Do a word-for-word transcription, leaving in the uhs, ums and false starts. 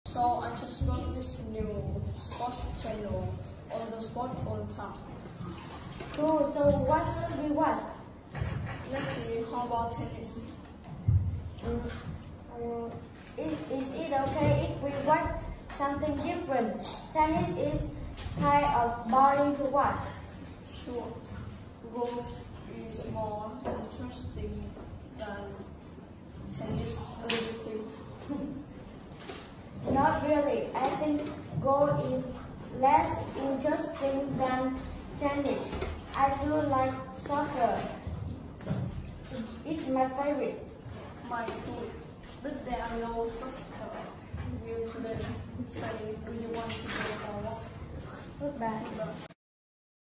So I just got this new sports channel on the sport on top. Cool, so what should we watch? Let's see, how about tennis? Mm, uh, is, is it okay if we watch something different? Tennis is kind of boring to watch. Sure. Golf is more interesting than tennis a little bit. Not really. I think golf is less interesting than tennis. I do like soccer. It's my favorite. Mine too. But there are no soccer review today. So do you want to go for a walk? Goodbye.